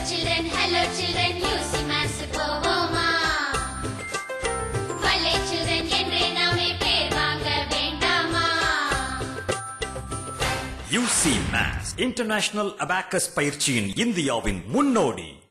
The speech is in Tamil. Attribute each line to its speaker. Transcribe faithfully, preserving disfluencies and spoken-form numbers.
Speaker 1: children, hello children, U C M A S povoma. Valle children, endre name per vaanga vendama.
Speaker 2: U C M A S International Abacus பயிற்சியின் இந்தியாவின் முன்னோடி.